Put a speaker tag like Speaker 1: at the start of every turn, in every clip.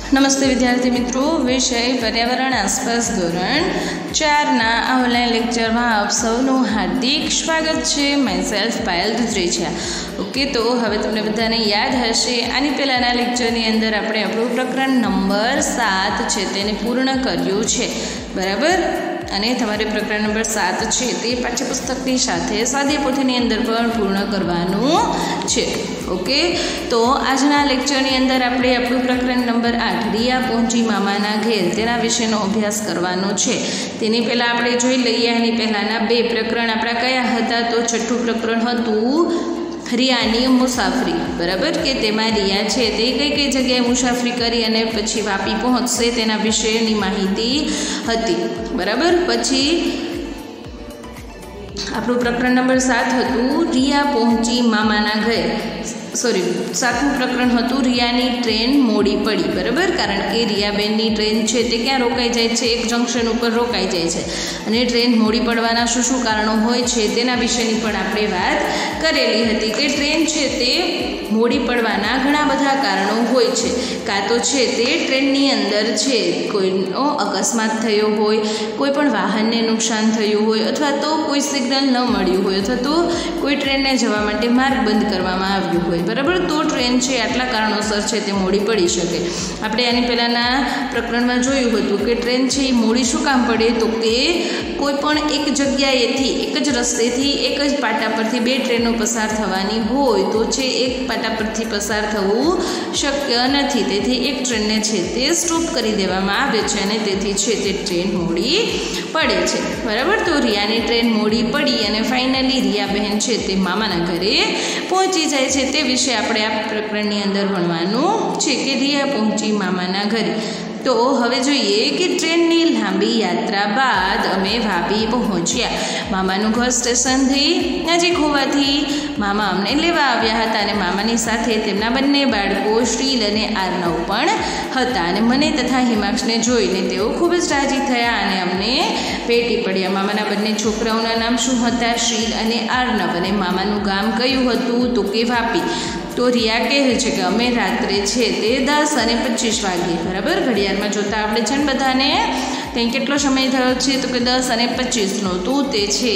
Speaker 1: નમસ્તે વિદ્યાર્થી મિત્રો, વિષય પર્યાવરણ આસપાસ ધોરણ 4ના આ ઓનલાઈન લેક્ચરમાં આપ સૌનું હાર્દિક સ્વાગત છે. માયસેલ્ફ પાયલ દુધરેજા. ઓકે, તો હવે તમને બધાને યાદ હશે, આની પહેલાંના લેક્ચરની અંદર આપણે આપણું પ્રકરણ નંબર 7 છે તેને પૂર્ણ કર્યું છે, બરાબર. અને તમારે પ્રકરણ નંબર 7 છે તે પાઠ્યપુસ્તકની સાથે સ્વાધ્યાય પોથીની અંદર પણ પૂર્ણ કરવાનું છે. ઓકે, તો આજના લેક્ચરની અંદર આપણે આપણું પ્રકરણ નંબર 8 રિયા પહોંચી મામાના ઘેર તેના વિશેનો અભ્યાસ કરવાનો છે. તેની પહેલાં આપણે જોઈ લઈએ, આની પહેલાંના 2 પ્રકરણ આપણા કયા હતા. તો છઠ્ઠું પ્રકરણ હતું રિયાની મુસાફરી, બરાબર, કે તેમાં રિયા છે તે કઈ કઈ જગ્યાએ મુસાફરી કરી અને પછી વાપી પહોંચશે તેના વિશેની માહિતી હતી, બરાબર. પછી આપણું પ્રકરણ નંબર 7 હતું રિયા પહોંચી મામાના ઘરે. સાતમું પ્રકરણ હતું રિયાની ટ્રેન મોડી પડી, બરાબર, કારણ કે રિયાબેનની ટ્રેન છે તે ક્યાં રોકાઈ જાય છે, એક જંકશન ઉપર રોકાઈ જાય છે, અને ટ્રેન મોડી પડવાના શું શું કારણો હોય છે તેના વિશેની પણ આપણે વાત કરેલી હતી કે ટ્રેન છે તે મોડી પડવાના ઘણા બધા કારણો હોય છે. કાં તો છે તે ટ્રેનની અંદર છે કોઈનો અકસ્માત થયો હોય, કોઈ પણ વાહનને નુકસાન થયું હોય, અથવા તો કોઈ સિગ્નલ ન મળ્યું હોય, અથવા તો કોઈ ટ્રેનને જવા માટે માર્ગ બંધ કરવામાં આવ્યું હોય, બરાબર. તો ટ્રેન છે આટલા કારણોસર છે તે મોડી પડી શકે. આપણે આની પહેલાંના પ્રકરણમાં જોયું હતું કે ટ્રેન છે એ મોડી શું કામ પડે, તો કે કોઈ પણ એક જગ્યાએથી એક જ રસ્તેથી એક જ પાટા પરથી 2 ટ્રેનો પસાર થવાની હોય તો છે એક પાટા પરથી પસાર થવું શક્ય નથી. તેથી એક ટ્રેનને છે તે સ્ટોપ કરી દેવામાં આવે છે અને તેથી છે તે ટ્રેન મોડી પડે છે, બરાબર. તો રિયાની ટ્રેન મોડી પડી અને ફાઇનલી રિયા બહેન છે તે મામાના ઘરે પહોંચી જાય છે. તે વિશે આપણે આ પ્રકરણની અંદર ભણવાનું છે કે રિયા પહોંચી મામાના ઘરે. તો હવે જોઈએ કે ટ્રેનની લાંબી યાત્રા બાદ અમે વાપી પહોંચ્યા. મામાનું ઘર સ્ટેશનથી નજીક હોવાથી મામા અમને લેવા આવ્યા હતા અને મામાની સાથે તેમના બંને બાળકો શ્રીલ અને આર્નવ પણ હતા. અને મને તથા હિમાંશને જોઈને તેઓ ખૂબ જ રાજી થયા અને અમને ભેટી પડ્યા. મામાના બંને છોકરાઓના નામ શું હતા, શ્રીલ અને આર્નવ, અને મામાનું ગામ કયું હતું, તો કે વાપી. તો રિયા કહે છે કે અમે રાત્રે છે તે 10:25 વાગે, બરાબર, ઘડિયાળમાં જોતા આપણે છે ને બધાને કંઈ કેટલો સમય થયો છે, તો કે 10:25નો. તો તે છે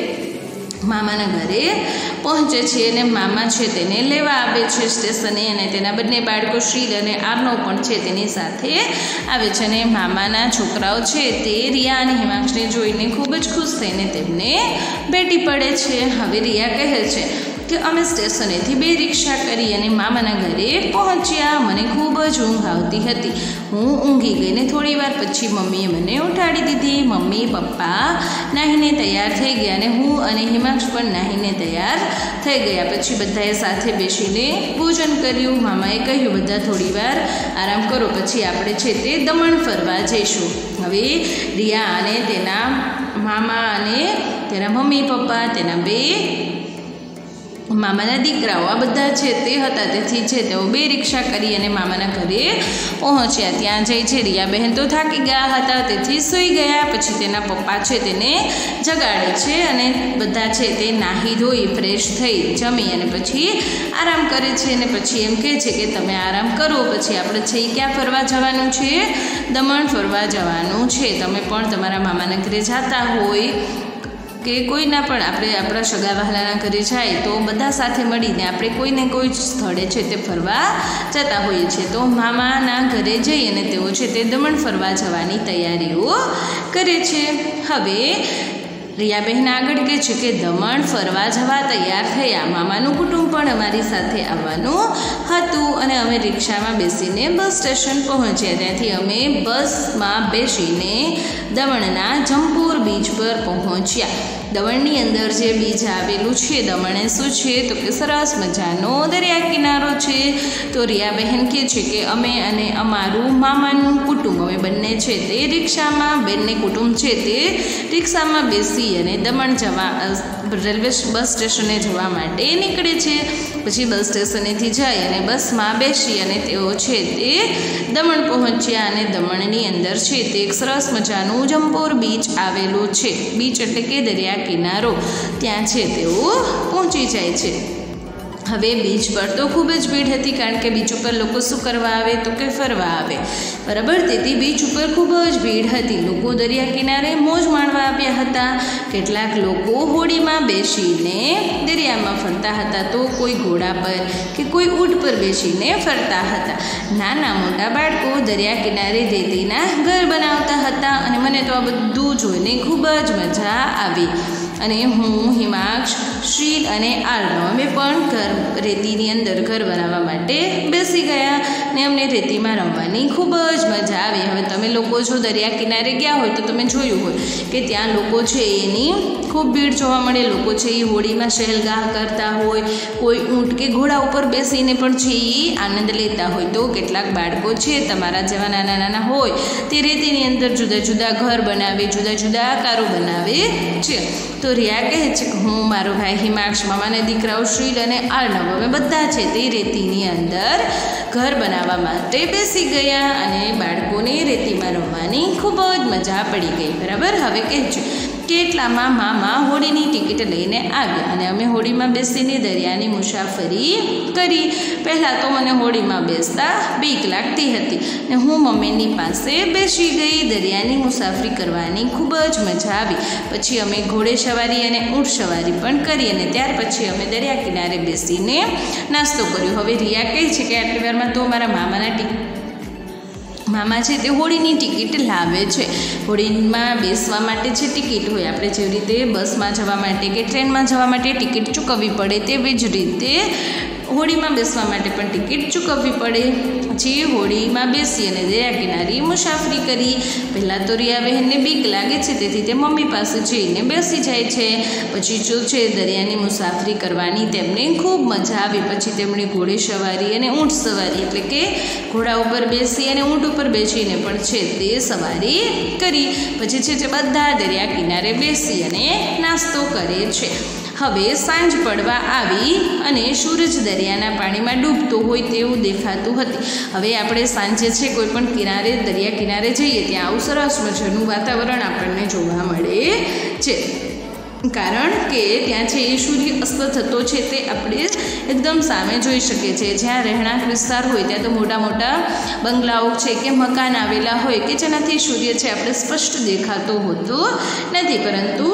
Speaker 1: મામાના ઘરે પહોંચે છે અને મામા છે તેને લેવા આવે છે સ્ટેશને, અને તેના બંને બાળકો શ્રીલ અને આર્નવ પણ છે તેની સાથે આવે છે. અને મામાના છોકરાઓ છે તે રિયા અને હિમાંશને જોઈને ખૂબ જ ખુશ થઈને તેમને ભેટી પડે છે. હવે રિયા કહે છે કે અમે સ્ટેશનેથી 2 રિક્ષા કરી અને મામાના ઘરે પહોંચ્યા. મને ખૂબ જ ઊંઘ આવતી હતી. હું ઊંઘી ગઈને થોડી વાર પછી મમ્મીએ મને ઉઠાડી દીધી. મમ્મી પપ્પા નાહીને તૈયાર થઈ ગયા અને હું અને હિમાંશ પણ નાહીને તૈયાર થઈ ગયા. પછી બધાએ સાથે બેસીને ભોજન કર્યું. મામાએ કહ્યું બધા થોડી વાર આરામ કરો, પછી આપણે છે તે દમણ ફરવા જઈશું. હવે રિયા અને તેના મામા અને તેના મમ્મી પપ્પા, તેના 2 મામાના દીકરાઓ આ બધા છે તે હતા. તેથી છે તેઓ 2 રિક્ષા કરી અને મામાના ઘરે પહોંચ્યા. ત્યાં જઈ છે રિયા બહેન તો થાકી ગયા હતા, તેથી સૂઈ ગયા. પછી તેના પપ્પા છે તેને જગાડે છે અને બધા છે તે નાહી ધોઈ ફ્રેશ થઈ જમી અને પછી આરામ કરે છે. અને પછી એમ કહે છે કે તમે આરામ કરો, પછી આપણે છે ક્યાં ફરવા જવાનું છે, દમણ ફરવા જવાનું છે. તમે પણ તમારા મામાના ઘરે જતા હોય કે કોઈના પણ આપણે આપણા સગા વહાલાના ઘરે જાય તો બધા સાથે મળીને આપણે કોઈને કોઈ સ્થળે છે તે ફરવા જતા હોઈએ છીએ. તો મામાના ઘરે જઈ અને તેઓ છે તે દમણ ફરવા જવાની તૈયારીઓ કરે છે. હવે રિયાબહેન આગળ કહે છે કે દમણ ફરવા જવા તૈયાર થયા. મામાનું કુટુંબ પણ અમારી સાથે આવવાનું હતું અને અમે રિક્ષામાં બેસીને બસ સ્ટેશન પહોંચ્યા. ત્યાંથી અમે બસમાં બેસીને દમણના જંપુર બીચ પર પહોંચ્યા. દમણની અંદર જે બીચ આવેલું છે, દમણે શું છે તો કે સરસ મજાનો દરિયા કિનારો છે. તો રિયાબહેન કહે છે કે અમે અને અમારું મામાનું કુટુંબ અમે બંને છે તે રિક્ષામાં, બંને કુટુંબ છે તે રિક્ષામાં બેસી અને દમણ જવા રેલવે બસ સ્ટેશને જવા માટે નીકળે છે. પછી બસ સ્ટેશનેથી જાય અને બસમાં બેસી અને તેઓ છે તે દમણ પહોંચ્યા. અને દમણની અંદર છે તે એક સરસ મજાનું જંપુર બીચ આવેલું છે. બીચ એટલે કે દરિયા કિનારો. ત્યાં છે તેઓ પહોંચી જાય છે. હવે બીચ પર તો ખૂબ જ ભીડ હતી, કારણ કે બીચ ઉપર લોકો શું કરવા આવે તો કે ફરવા આવે, બરાબર. તેથી બીચ ઉપર ખૂબ જ ભીડ હતી. લોકો દરિયા કિનારે મોજ માણવા આવ્યા હતા. કેટલાક લોકો હોડીમાં બેસીને દરિયામાં ફરતા હતા, તો કોઈ ઘોડા પર કે કોઈ ઊંટ પર બેસીને ફરતા હતા. નાના મોટા બાળકો દરિયા કિનારે રેતીના ઘર બનાવતા હતા, અને મને તો આ બધું જોઈને ખૂબ જ મજા આવી. અને હું, હિમાંશ, શ્રીલ અને આર્ણવ અમે પણ રેતીની અંદર ઘર બનાવવા માટે બેસી ગયા, ને અમને રેતીમાં રમવાની ખૂબ જ મજા આવી. હવે તમે લોકો જો દરિયા કિનારે ગયા હોય તો તમે જોયું હોય કે ત્યાં લોકો છે એની ખૂબ ભીડ જોવા મળે. લોકો છે એ હોડીમાં સહેલગાહ કરતા હોય, કોઈ ઊંટ કે ઘોડા ઉપર બેસીને પણ છે એ આનંદ લેતા હોય. તો કેટલાક બાળકો છે તમારા જેવા નાના નાના હોય તે રેતીની અંદર જુદા જુદા ઘર બનાવે, જુદા જુદા આકારો બનાવે છે. તો રિયા કહે છે કે હું, મારો ભાઈ હિમાંશ, મામાના દીકરાઓ શ્રીલ અને આર્ણવ અમે બધા છે તે રેતીની અંદર ઘર બનાવવા માટે બેસી ગયા, અને બાળકોને રેતીમાં રમવાની ખૂબ જ મજા પડી ગઈ, બરાબર. હવે કહેજો કેટલામાં મામા હોડીની ટિકિટ લઈને આવ્યા, અને અમે હોડીમાં બેસીને દરિયાની મુસાફરી કરી. પહેલાં તો મને હોડીમાં બેસતા બીક લાગતી હતી, ને હું મમ્મીની પાસે બેસી ગઈ. દરિયાની મુસાફરી કરવાની ખૂબ જ મજા આવી. પછી અમે ઘોડે સવારી અને ઊંટ સવારી પણ કરી, અને ત્યાર પછી અમે દરિયા કિનારે બેસીને નાસ્તો કર્યો. હવે રિયા કહે છે કે આટલી વારમાં તો મારા મામા છે તે હોડીની ટિકિટ લાવે છે. હોડીમાં બેસવા માટે છે ટિકિટ હોય, આપણે જેવી રીતે બસમાં જવા માટે કે ટ્રેનમાં જવા માટે ટિકિટ ચૂકવવી પડે, તેવી જ રીતે હોડીમાં બેસવા માટે પણ ટિકિટ ચૂકવવી પડે. પછી હોડીમાં બેસી અને દરિયા કિનારે મુસાફરી કરી. પહેલાં તો રિયા બહેનને બીક લાગે છે, તેથી તે મમ્મી પાસે જઈને બેસી જાય છે. પછી જો છે દરિયાની મુસાફરી કરવાની તેમને ખૂબ મજા આવી. પછી તેમણે ઘોડે સવારી અને ઊંટ સવારી, એટલે કે ઘોડા ઉપર બેસી અને ઊંટ ઉપર બેસીને પણ છે તે સવારી કરી. પછી છે તે બધા દરિયા કિનારે બેસી અને નાસ્તો કરે છે. હવે સાંજ પડવા આવી અને સૂરજ દરિયાના પાણીમાં ડૂબતો હોય તેવું દેખાતું હતી. હવે આપણે સાંજે છે કોઈ પણ કિનારે દરિયા કિનારે જઈએ ત્યાં આવું સરસ મજાનું વાતાવરણ આપણને જોવા મળે છે, કારણ કે ત્યાં છે એ સૂર્ય અસ્ત થતો છે તે આપણે એકદમ સામે જોઈ શકીએ છીએ. જ્યાં રહેણાંક વિસ્તાર હોય ત્યાં તો મોટા મોટા બંગલાઓ છે કે મકાન આવેલા હોય કે જેનાથી સૂર્ય છે આપણે સ્પષ્ટ દેખાતો હોતો નથી, પરંતુ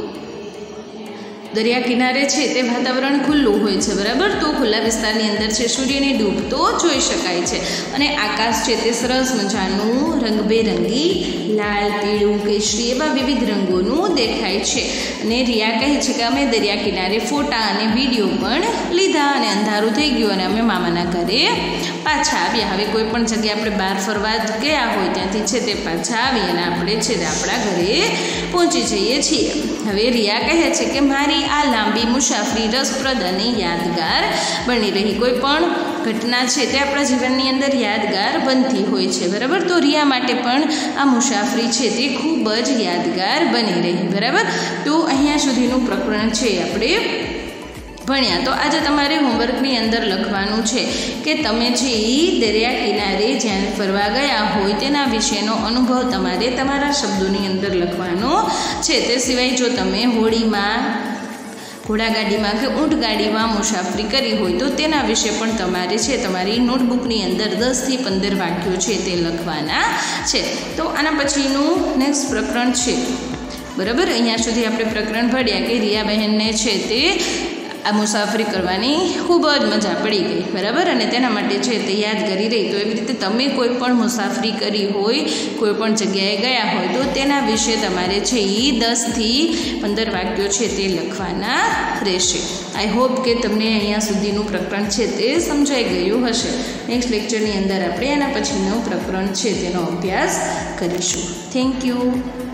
Speaker 1: દરિયા કિનારે છે તે વાતાવરણ ખુલ્લું હોય છે, બરાબર. તો ખુલ્લા વિસ્તારની અંદર છે સૂર્યની ડૂબતો જોઈ શકાય છે, અને આકાશ છે તે સરસ મજાનું રંગબેરંગી લાલ, પીળું, કેસરી એવા વિવિધ રંગોનું દેખાય છે. અને રિયા કહે છે કે અમે દરિયા કિનારે ફોટા અને વિડીયો પણ લીધા, અને અંધારું થઈ ગયું અને અમે મામાના ઘરે પાછા આવ્યા. હવે કોઈ પણ જગ્યાએ આપણે બહાર ફરવા ગયા હોય ત્યાંથી છે તે પાછા આવી અને આપણે છે તે આપણા ઘરે પહોંચી જઈએ છીએ. હવે રિયા કહે છે કે મારી આ લાંબી મુસાફરી રસપ્રદ અને યાદગાર બની રહી. કોઈ પણ ઘટના છે તે આપણા જીવનની અંદર યાદગાર બનતી હોય છે, બરાબર. તો રિયા માટે પણ આ મુસાફરી છે તે ખૂબ જ યાદગાર બની રહી, બરાબર. તો અહીંયા સુધીનું પ્રકરણ છે આપણે ભણ્યા. તો આજે તમારે હોમવર્કની અંદર લખવાનું છે કે તમે જે દરિયા કિનારે જ્યાં ફરવા ગયા હોય તેના વિશેનો અનુભવ તમારે તમારા શબ્દોની અંદર લખવાનો છે. તે સિવાય જો તમે હોડીમાં, ઘોડાગાડીમાં કે ઊંટગાડીમાં મુસાફરી કરી હોય તો તેના વિશે પણ તમારે છે તમારી નોટબુકની અંદર 10 થી 15 વાક્યો છે તે લખવાના છે. તો આના પછીનું નેક્સ્ટ પ્રકરણ છે, બરાબર. અહીંયા સુધી આપણે પ્રકરણ ભણ્યા કે રિયા બહેનને છે તે આ મુસાફરી કરવાની ખૂબ જ મજા પડી ગઈ, બરાબર. અને તેના માટે છે તે યાદ કરી રહી. તો એવી રીતે તમે કોઈ પણ મુસાફરી કરી હોય, કોઈ પણ જગ્યાએ ગયા હોય તો તેના વિશે તમારે છે એ 10 થી 15 વાક્યો છે તે લખવાના રહેશે. આઈ હોપ કે તમને અહીંયા સુધીનું પ્રકરણ છે તે સમજાઈ ગયું હશે. નેક્સ્ટ લેક્ચરની અંદર આપણે એના પછીનું પ્રકરણ છે તેનો અભ્યાસ કરીશું. Thank you.